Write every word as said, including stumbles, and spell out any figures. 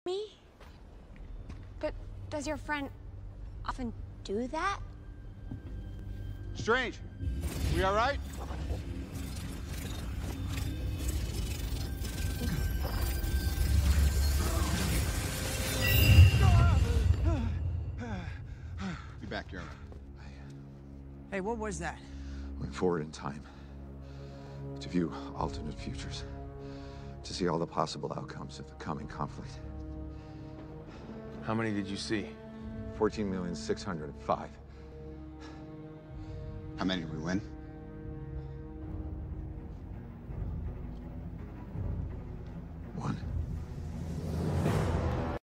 me? But does your friend often do that? Strange. We all right? Be back, Jeremy. Hey, what was that? Went forward in time to view alternate futures, to see all the possible outcomes of the coming conflict. How many did you see? fourteen million six hundred five. How many did we win?